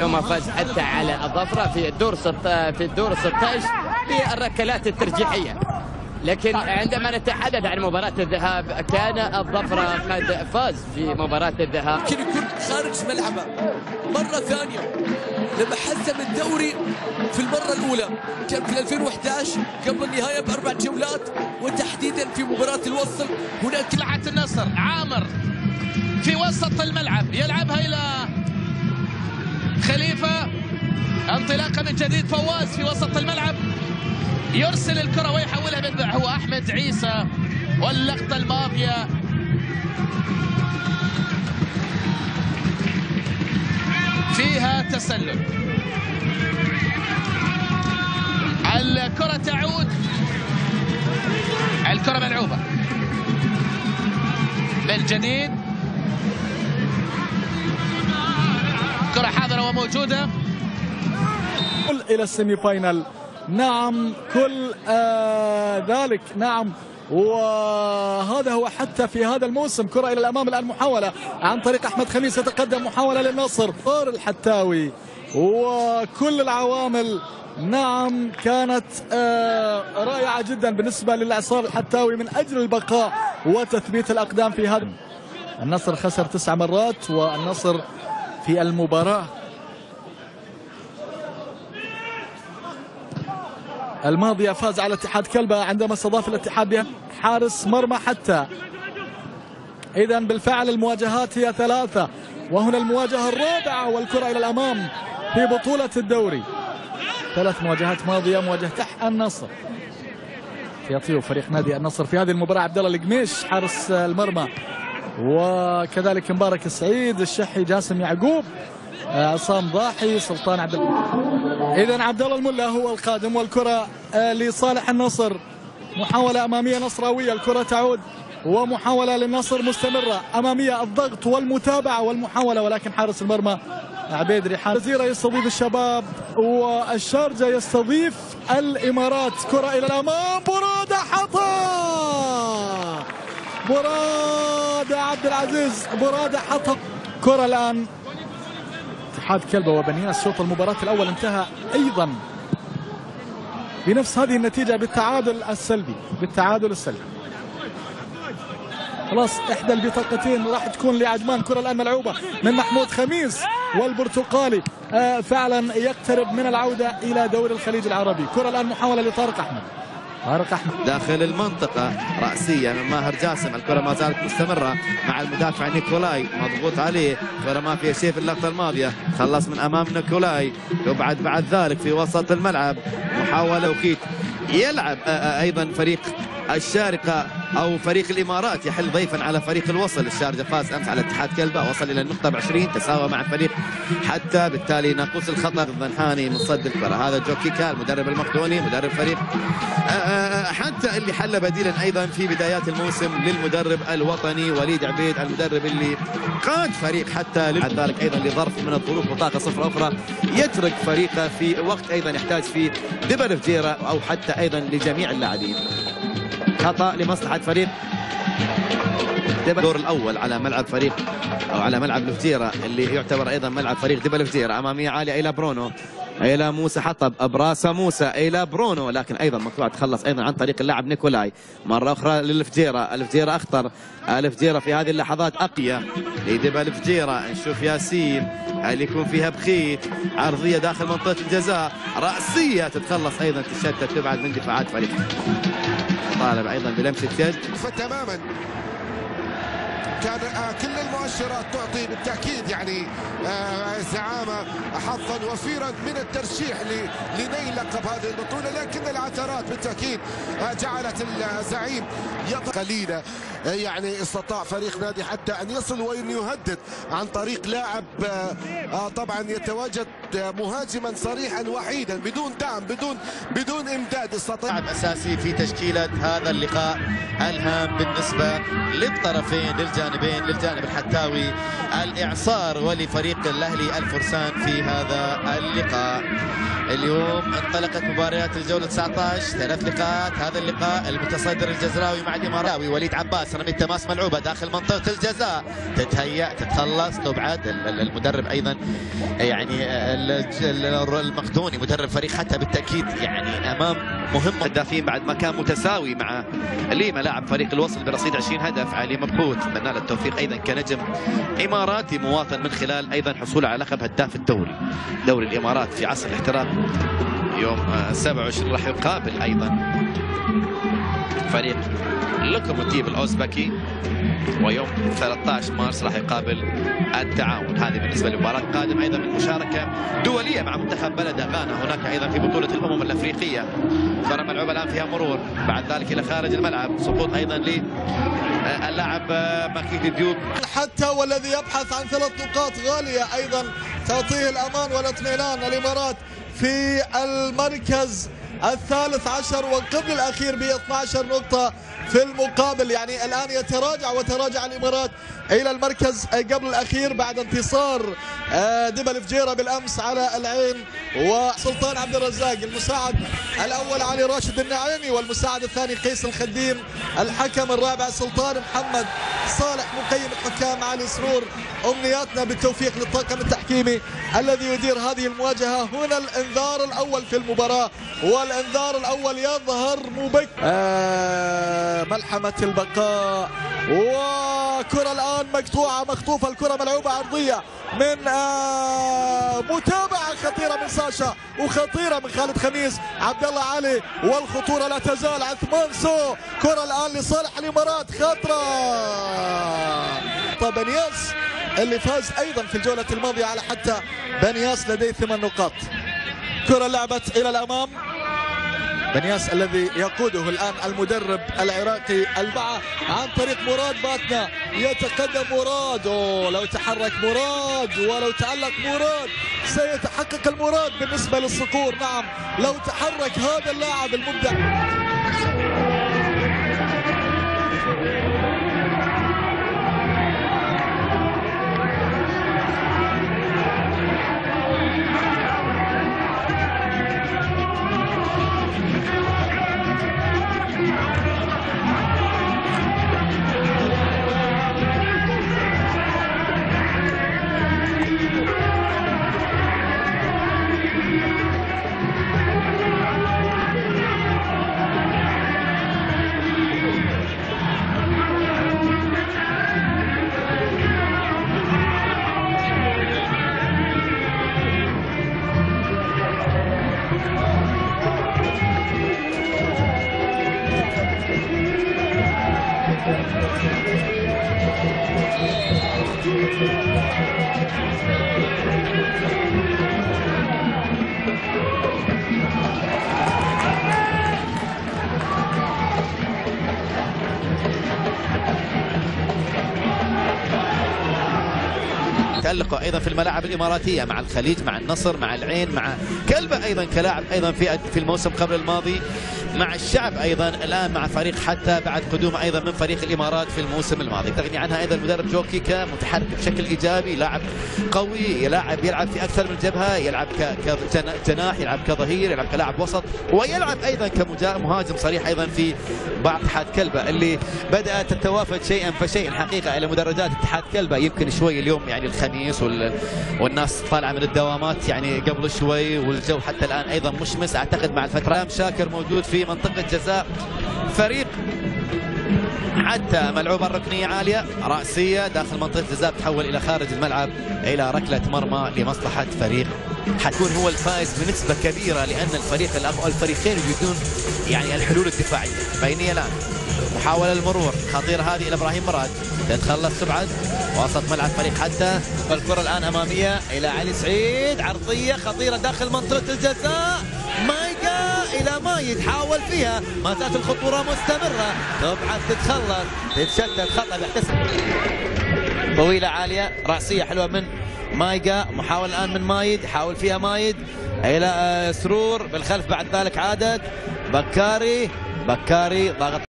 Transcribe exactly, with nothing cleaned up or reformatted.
يوم فاز حتى على الظفرة في الدور في الدور ستة عشر في الركلات الترجيحية. لكن عندما نتحدث عن مباراة الذهاب كان الظفرة قد فاز في مباراة الذهاب. يمكن يكون خارج ملعبه مرة ثانية لما حسم الدوري في المرة الأولى كان في ألفين وأحد عشر قبل النهاية بأربع جولات، وتحديدا في مباراة الوصل. هناك طلعة النصر عامر في وسط الملعب يلعبها إلى خليفة، انطلاقة من جديد فواز في وسط الملعب يرسل الكرة ويحولها بالبع هو أحمد عيسى، واللقطة الماضية فيها تسلل. الكرة تعود، الكرة ملعوبة من جديد، كرة حاضرة وموجودة إلى السيمي فاينال. نعم كل آه ذلك نعم، وهذا هو حتى في هذا الموسم. كرة إلى الأمام الآن، محاولة عن طريق أحمد خميس، يتقدم محاولة للنصر. طار الحتاوي وكل العوامل نعم كانت آه رائعة جدا بالنسبة للعصار الحتاوي من أجل البقاء وتثبيت الأقدام في هذا. النصر خسر تسع مرات، والنصر في المباراة الماضية فاز على اتحاد كلبة عندما استضاف الاتحاد بها حارس مرمى حتى. إذا بالفعل المواجهات هي ثلاثة، وهنا المواجهة الرابعة والكرة إلى الأمام في بطولة الدوري. ثلاث مواجهات ماضية، مواجهة تحت النصر يطيو فريق نادي النصر في هذه المباراة عبد الله القميش حارس المرمى، وكذلك مبارك السعيد، الشحي، جاسم يعقوب، عصام ضاحي، سلطان عبد الله. إذا عبد الله الملا هو القادم، والكرة لصالح النصر. محاولة أمامية نصراوية، الكرة تعود ومحاولة للنصر مستمرة أمامية، الضغط والمتابعة والمحاولة، ولكن حارس المرمى عبيد ريحان. الجزيرة يستضيف الشباب، والشارجة يستضيف الإمارات. كرة إلى الأمام، برادة حطها، برادة عبد العزيز، برادة حطها. كرة الآن اتحاد كلبة وبنياس. شوط المباراة الأول انتهى أيضا بنفس هذه النتيجة، بالتعادل السلبي، بالتعادل السلبي. خلاص إحدى البطاقتين راح تكون لعجمان. كرة الآن ملعوبة من محمود خميس، والبرتقالي آه فعلا يقترب من العودة إلى دوري الخليج العربي. كرة الآن محاولة لطارق أحمد، طارق أحمد داخل المنطقة، رأسية من ماهر جاسم. الكرة ما زالت مستمرة مع المدافع نيكولاي، مضغوط عليه، كرة ما فيها شيء في اللقطة الماضية، خلص من أمام نيكولاي. يبعد بعد ذلك في وسط الملعب، محاولة وكيت. يلعب أيضا فريق الشارقة أو فريق الإمارات يحل ضيفا على فريق الوصل. الشارجة فاز أمس على اتحاد كلبة، وصل إلى النقطة بعشرين، تساوى مع فريق حتى، بالتالي ناقوس الخطر. الضنحاني من صد الكرة، هذا جوكيكا المدرب المقدوني مدرب فريق حتى اللي حل بديلا أيضا في بدايات الموسم للمدرب الوطني وليد عبيد، المدرب اللي قاد فريق حتى ذلك أيضا لظرف من الظروف وطاقة صفر أخرى يترك فريقه في وقت أيضا يحتاج فيه دبل فجيرة، أو حتى أيضا لجميع اللاعبين. خطأ لمصلحة فريق الدور الأول على ملعب فريق أو على ملعب الفجيرة اللي يعتبر أيضا ملعب فريق دبل الفجيرة. أمامية عالية إلى برونو، إلى موسى حطب، براسة موسى إلى برونو، لكن أيضا مقطوعة تخلص أيضا عن طريق اللاعب نيكولاي. مرة أخرى للفجيرة، الفجيرة أخطر، الفجيرة في هذه اللحظات أقية لدبل الفجيرة. نشوف ياسين هل يكون فيها بخيت، عرضية داخل منطقة الجزاء، رأسية تتخلص أيضا، تشتت تبعد من دفاعات فريق. طالب ايضا بلمسه يد فتماما. كان كل المؤشرات تعطي بالتاكيد يعني زعامه حظا وفيرا من الترشيح لنيل لقب هذه البطوله، لكن العثرات بالتاكيد جعلت الزعيم قليله. يعني استطاع فريق نادي حتى ان يصل وان يهدد عن طريق لاعب طبعا يتواجد يعد مهاجما صريحا وحيدا بدون دعم بدون بدون امداد استطاع لاعب اساسي في تشكيله هذا اللقاء الهام بالنسبه للطرفين للجانبين، للجانب الحتاوي الاعصار ولفريق الاهلي الفرسان في هذا اللقاء. اليوم انطلقت مباريات الجوله تسعة عشر، ثلاث لقاءات. هذا اللقاء المتصدر الجزراوي مع الاماراتي وليد عباس، رميه تماس ملعوبه داخل منطقه الجزاء، تتهيأ تتخلص تبعد. المدرب ايضا يعني المقدوني مدرب فريق حتى بالتاكيد يعني امام مهمه الدافين بعد ما كان متساوي مع ليما لاعب فريق الوصل برصيد عشرين هدف. علي مبهوت نتمنى له التوفيق ايضا كنجم اماراتي مواطن من خلال ايضا حصوله على لقب هداف الدوري دوري الامارات في عصر الاحتراف. يوم سبعة وعشرين راح يقابل ايضا فريق لوكوموتيف الاوزبكي، ويوم ثلاثة عشر مارس راح يقابل التعاون. هذه بالنسبه لمباراه قادم ايضا من مشاركه دوليه مع منتخب بلد غانا هناك ايضا في بطوله الامم الافريقيه. كره ملعوبه الان فيها مرور، بعد ذلك الى خارج الملعب، سقوط ايضا للاعب ماكيدي ديوب حتى والذي يبحث عن ثلاث نقاط غاليه ايضا تعطيه الامان والاطمئنان. الامارات في المركز الثالث عشر وقبل الاخير ب اثنتي عشرة نقطه في المقابل، يعني الان يتراجع وتراجع الامارات الى المركز قبل الاخير بعد انتصار دبل فجيره بالامس على العين وسلطان عبد الرزاق. المساعد الاول علي راشد النعيمي والمساعد الثاني قيس الخديم، الحكم الرابع سلطان محمد صالح، مقيم الحكام علي سرور. امنياتنا بالتوفيق للطاقم التحكيمي الذي يدير هذه المواجهه. هنا الانذار الاول في المباراه، والانذار الاول يظهر مبكر. آه ملحمه البقاء، وكره الان مقطوعه مخطوفه، الكره ملعوبه عرضيه من آه متابعه خطيره من ساشا وخطيره من خالد خميس. عبد الله علي والخطوره لا تزال. عثمان سو، كره الان لصالح الامارات، خطره بنياس اللي فاز ايضا في الجوله الماضيه على حتى بنياس لديه ثمان نقاط. كره لعبت الى الامام، بنياس الذي يقوده الآن المدرب العراقي البعة عن طريق مراد باتنا. يتقدم مراد، أوه لو تحرك مراد ولو تعلق مراد سيتحقق المراد بالنسبة للصقور. نعم لو تحرك هذا اللاعب المبدع. تألقه ايضا في الملاعب الاماراتيه مع الخليج، مع النصر، مع العين، مع كلبه ايضا كلاعب ايضا في في الموسم قبل الماضي، مع الشعب ايضا الان مع فريق حتى بعد قدومه ايضا من فريق الامارات في الموسم الماضي. تغني عنها ايضا المدرب جو كيكا، متحرك بشكل ايجابي، لاعب قوي، لاعب يلعب في اكثر من جبهه، يلعب كجناح، يلعب كظهير، يلعب كلاعب وسط، ويلعب ايضا كمهاجم صريح ايضا في بعض اتحاد كلبه اللي بدات تتوافد شيئا فشيئا حقيقه الى مدرجات اتحاد كلبه. يمكن شوي اليوم يعني الخميس وال... والناس طالعه من الدوامات يعني قبل شوي، والجو حتى الان ايضا مشمس اعتقد مع الفتره. شاكر موجود في منطقه جزاء فريق حتى ملعوبه الركنيه عاليه راسيه داخل منطقه جزاء، تحول الى خارج الملعب الى ركله مرمى لمصلحه فريق. حتكون هو الفائز بنسبه كبيره لان الفريق الفريقين يجدون يعني الحلول الدفاعيه. بينيه الان محاوله المرور خطيره هذه الى ابراهيم مراد، تتخلص تبعد وسط ملعب فريق حتى. الكره الان اماميه الى علي سعيد، عرضيه خطيره داخل منطقه الجزاء، مايكا الى مايد حاول فيها، ما زالت الخطوره مستمره، تبعد تتخلص تتشتت خطا بيحتسب. طويله عاليه راسيه حلوه من مايقا محاول الآن من مايد، يحاول فيها مايد إلى سرور بالخلف، بعد ذلك عادت بكاري، بكاري ضاغط